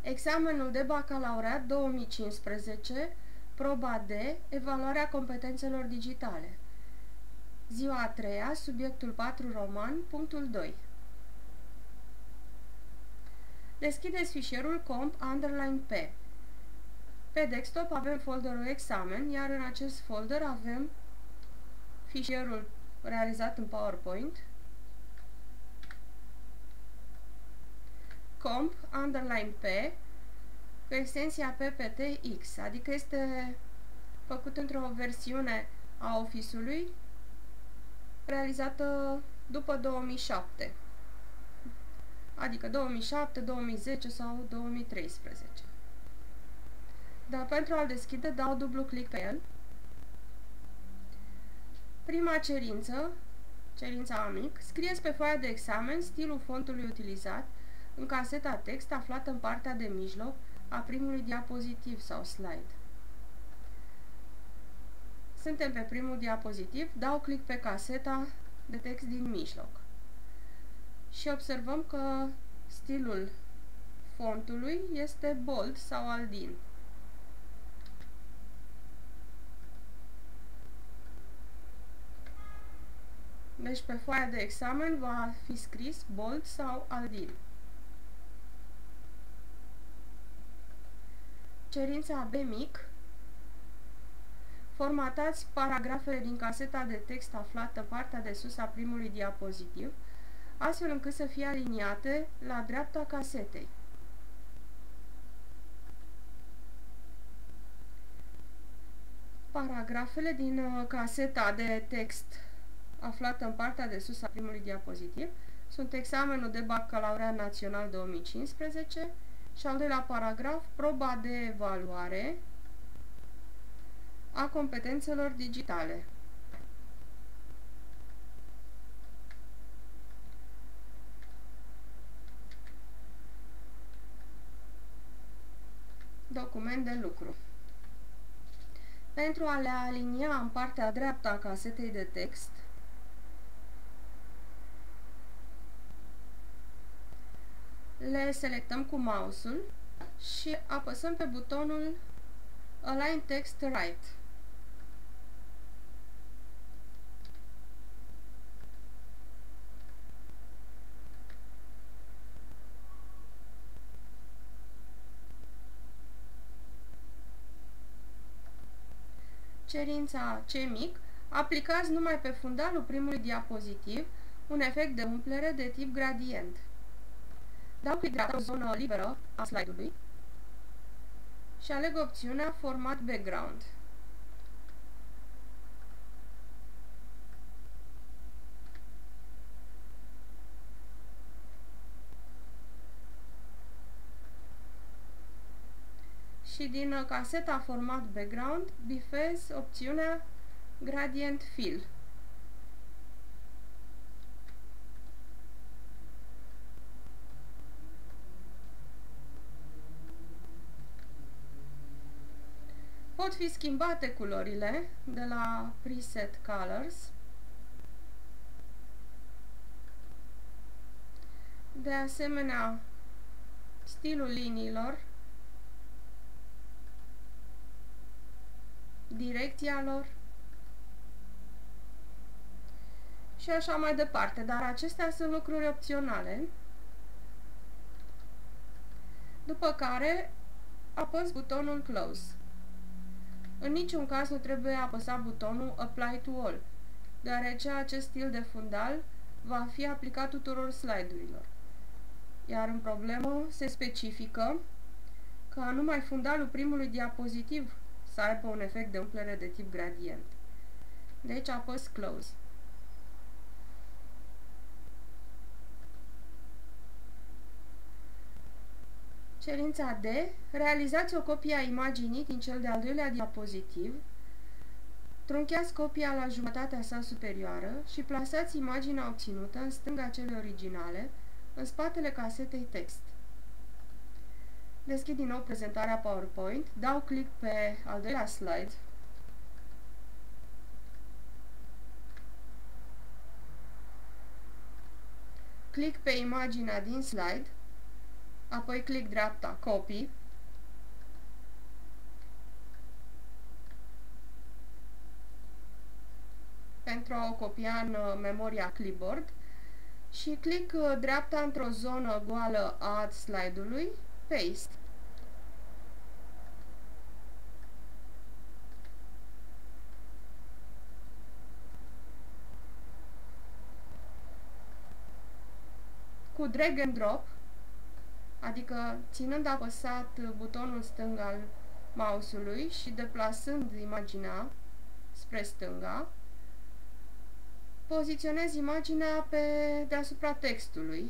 Examenul de bacalaureat 2015, proba D, evaluarea competențelor digitale. Ziua a treia, subiectul 4 roman, punctul 2. Deschideți fișierul comp underline P. Pe desktop avem folderul examen, iar în acest folder avem fișierul realizat în PowerPoint, comp underline P, cu extensia PPTX, adică este făcut într-o versiune a Office-ului realizată după 2007, adică 2007, 2010 sau 2013. Dar pentru a-l deschide dau dublu click pe el. Prima cerință, cerința amic, scrieți pe foaia de examen stilul fontului utilizat în caseta text aflată în partea de mijloc a primului diapozitiv sau slide. Suntem pe primul diapozitiv, dau click pe caseta de text din mijloc și observăm că stilul fontului este bold sau aldin. Deci pe foaia de examen va fi scris bold sau aldin. Cerința B mic. Formatați paragrafele din caseta de text aflată în partea de sus a primului diapozitiv, astfel încât să fie aliniate la dreapta casetei. Paragrafele din caseta de text aflată în partea de sus a primului diapozitiv sunt examenul de bacalaureat național 2015 și al doilea paragraf, proba de evaluare a competențelor digitale. Document de lucru. Pentru a le alinia în partea dreaptă a casetei de text, le selectăm cu mouse-ul și apăsăm pe butonul Align Text Right. Cerința C mic. Aplicați numai pe fundalul primului diapozitiv un efect de umplere de tip gradient. Dau click dreapta o zonă liberă a slide-ului și aleg opțiunea Format Background. Și din caseta Format Background bifez opțiunea Gradient Fill. Pot fi schimbate culorile de la Preset Colors. De asemenea, stilul liniilor, direcția lor și așa mai departe, dar acestea sunt lucruri opționale. După care apăs butonul Close. În niciun caz nu trebuie apăsat butonul Apply to All, deoarece acest stil de fundal va fi aplicat tuturor slide-urilor. Iar în problemă se specifică ca numai fundalul primului diapozitiv să aibă un efect de umplere de tip gradient. Deci apăs Close. Cerința D. Realizați o copie a imaginii din cel de-al doilea diapozitiv, trunchiați copia la jumătatea sa superioară și plasați imaginea obținută în stânga celei originale, în spatele casetei text. Deschid din nou prezentarea PowerPoint, dau click pe al doilea slide, click pe imaginea din slide apoi click dreapta Copy, pentru a o copia în memoria clipboard și click dreapta într-o zonă goală a slide-ului, Paste. Cu drag and drop, adică ținând apăsat butonul stâng al mouse-ului și deplasând imaginea spre stânga, poziționez imaginea pe deasupra textului,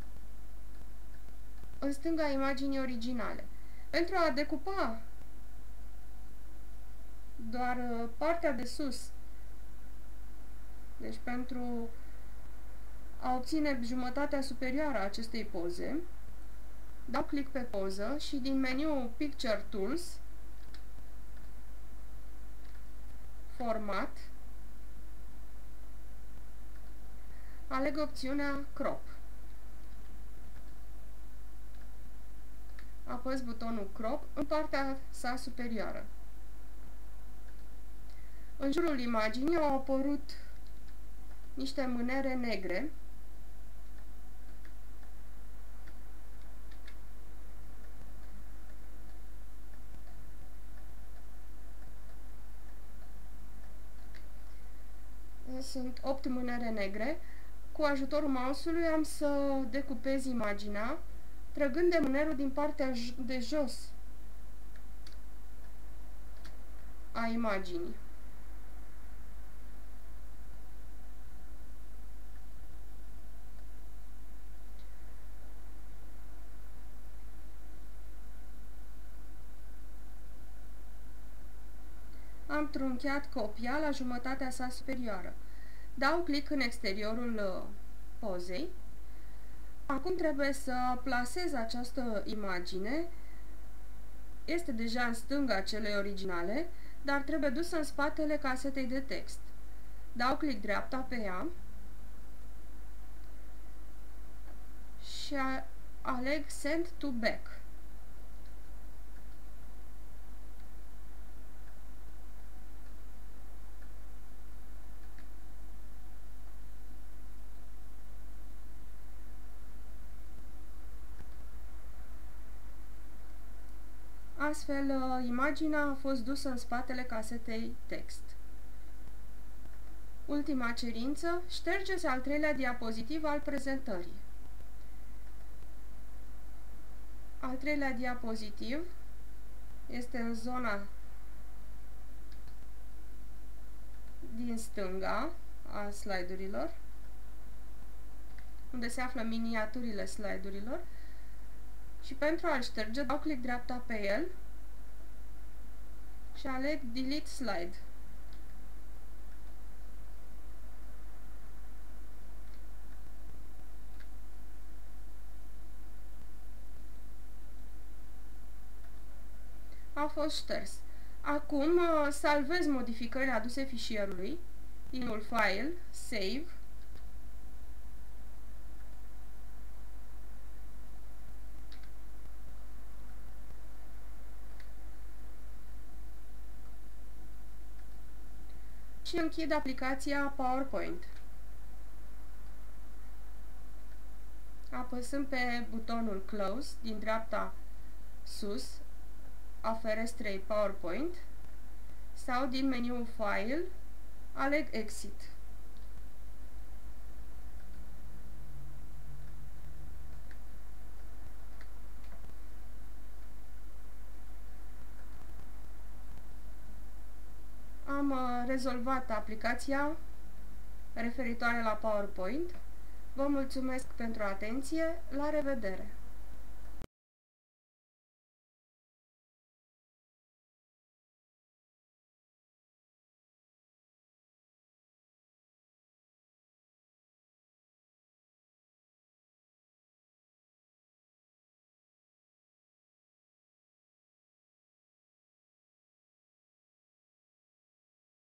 în stânga imaginii originale. Pentru a decupa doar partea de sus, deci pentru a obține jumătatea superioară a acestei poze, dau click pe poză și din meniul Picture Tools, Format, aleg opțiunea Crop. Apăs butonul Crop în partea sa superioară. În jurul imaginii au apărut niște mânere negre. Sunt 8 mânere negre. Cu ajutorul mouse-ului am să decupez imaginea, trăgând de mânerul din partea de jos a imaginii. Am trunchiat copia la jumătatea sa superioară. Dau click în exteriorul pozei. Acum trebuie să plasez această imagine. Este deja în stânga celei originale, dar trebuie dusă în spatele casetei de text. Dau click dreapta pe ea și aleg Send to Back. Astfel, imaginea a fost dusă în spatele casetei text. Ultima cerință, ștergeți al treilea diapozitiv al prezentării. Al treilea diapozitiv este în zona din stânga a slide-urilor, unde se află miniaturile slide-urilor. Și pentru a-l șterge, dau click dreapta pe el și aleg Delete Slide. A fost șters. Acum salvez modificările aduse fișierului din File, Save. Și închid aplicația PowerPoint. Apăsând pe butonul Close din dreapta sus a ferestrei PowerPoint sau din meniul File, aleg Exit. Am rezolvat aplicația referitoare la PowerPoint. Vă mulțumesc pentru atenție. La revedere!